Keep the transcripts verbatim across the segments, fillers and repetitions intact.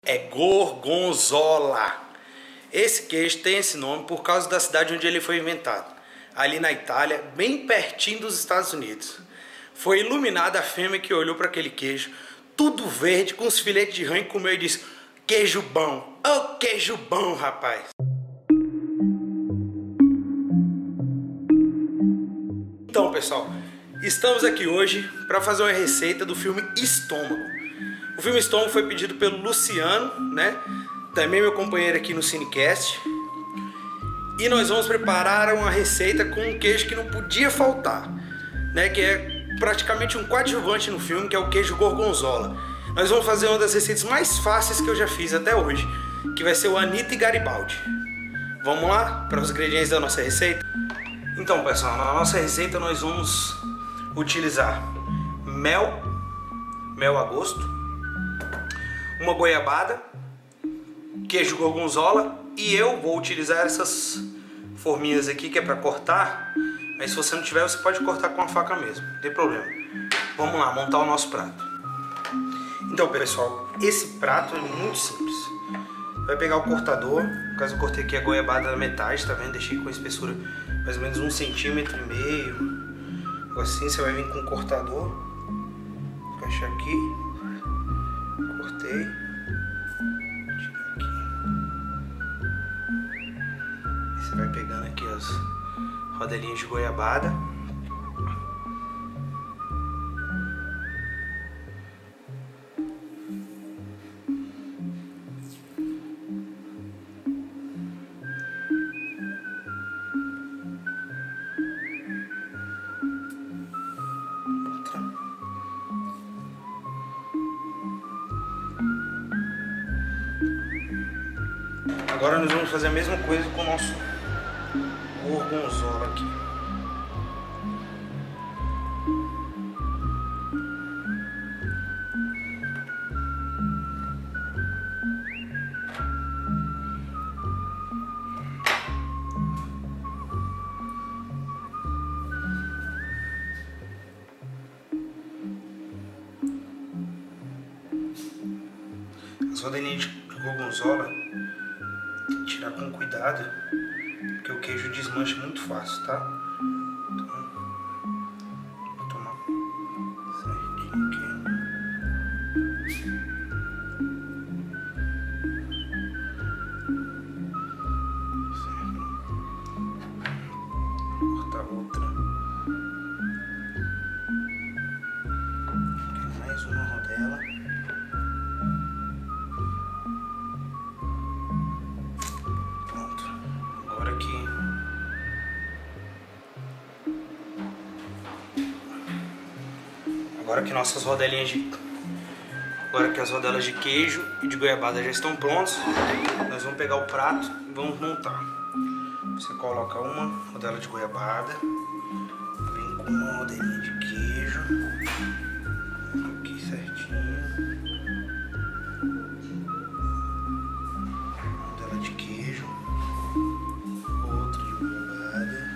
é gorgonzola. Esse queijo tem esse nome por causa da cidade onde ele foi inventado, ali na Itália, bem pertinho dos Estados Unidos. Foi iluminada a fêmea que olhou para aquele queijo, tudo verde, com os filetes de rã, e comeu e disse: queijo bom, oh queijo bom, rapaz. Então, pessoal, estamos aqui hoje para fazer uma receita do filme Estômago. O filme Estômago foi pedido pelo Luciano, né? Também meu companheiro aqui no Cinecast. E nós vamos preparar uma receita com um queijo que não podia faltar, né? Que é praticamente um coadjuvante no filme, que é o queijo gorgonzola. Nós vamos fazer uma das receitas mais fáceis que eu já fiz até hoje, que vai ser o Anitta e Garibaldi. Vamos lá para os ingredientes da nossa receita? Então, pessoal, na nossa receita nós vamos utilizar mel, mel a gosto, uma goiabada, queijo gorgonzola, e eu vou utilizar essas forminhas aqui que é para cortar, mas se você não tiver, você pode cortar com a faca mesmo, não tem problema. Vamos lá, montar o nosso prato. Então, pessoal, esse prato é muito simples. Vai pegar o cortador, no caso eu cortei aqui a goiabada na metade, tá vendo? Deixei com a espessura mais ou menos um centímetro e meio. Assim você vai vir com o cortador, encaixar aqui, cortei. Vai pegando aqui as rodelinhas de goiabada. Agora nós vamos fazer a mesma coisa com o nosso gorgonzola aqui. As rodelinhas de gorgonzola tem que tirar com cuidado, porque o queijo desmancha muito fácil, tá? Então, vou tomar certinho aqui. Certo. Vou cortar outra. Aqui mais uma rodela. Agora que nossas rodelinhas de... Agora que as rodelas de queijo e de goiabada já estão prontas, nós vamos pegar o prato e vamos montar. Você coloca uma rodela de goiabada, vem com uma rodelinha de queijo, aqui certinho, rodela de queijo, outra de goiabada,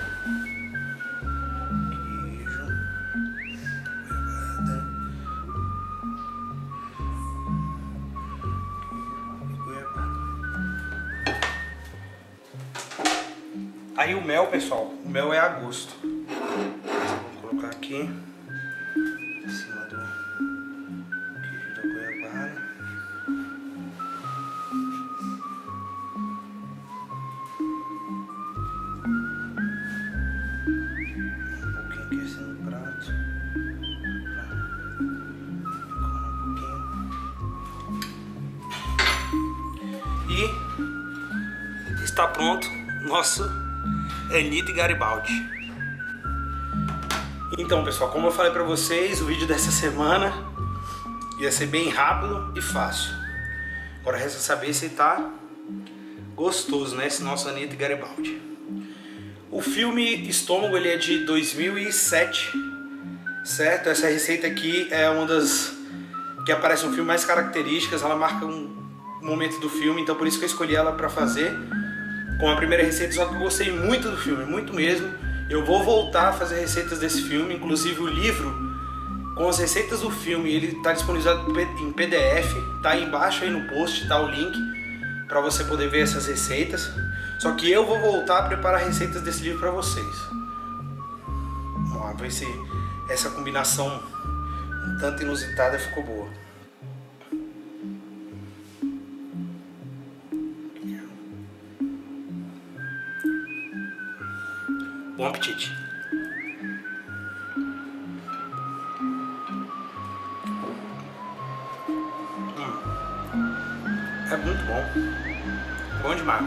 aí o mel, pessoal, o mel é a gosto. Vou colocar aqui em cima do queijo da goiabada. Um pouquinho aqui assim no prato. Um pouquinho. E está pronto nosso Anitta e Garibaldi. Então, pessoal, como eu falei pra vocês, o vídeo dessa semana ia ser bem rápido e fácil. Agora resta saber se tá gostoso, né, esse nosso Anitta e Garibaldi. O filme Estômago, ele é de dois mil e sete, certo? Essa receita aqui é uma das que aparece no filme mais características, ela marca um momento do filme, então por isso que eu escolhi ela pra fazer com a primeira receita, só que eu gostei muito do filme, muito mesmo. Eu vou voltar a fazer receitas desse filme, inclusive o livro com as receitas do filme. Ele está disponibilizado em P D F, tá aí embaixo aí no post, tá o link para você poder ver essas receitas. Só que eu vou voltar a preparar receitas desse livro para vocês. Vamos lá, ver se essa combinação um tanto inusitada ficou boa. Bom apetite! Hum. É muito bom. Bom demais.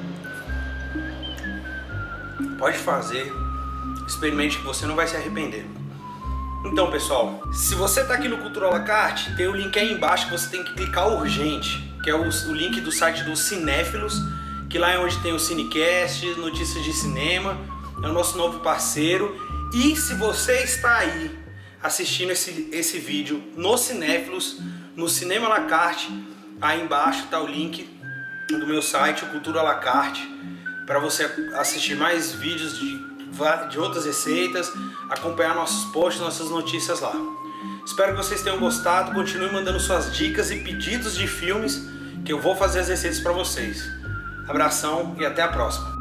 Pode fazer. Experimente que você não vai se arrepender. Então, pessoal, se você está aqui no Cultura à la Carte, tem o link aí embaixo que você tem que clicar urgente, que é o, o link do site do Cinéfilos, que lá é onde tem o Cinecast, notícias de cinema. É o nosso novo parceiro. E se você está aí assistindo esse, esse vídeo no Cinéfilos, no Cinema à la Carte, aí embaixo está o link do meu site, o Cultura à la Carte, para você assistir mais vídeos de, de outras receitas, acompanhar nossos posts, nossas notícias lá. Espero que vocês tenham gostado. Continue mandando suas dicas e pedidos de filmes, que eu vou fazer as receitas para vocês. Abração e até a próxima.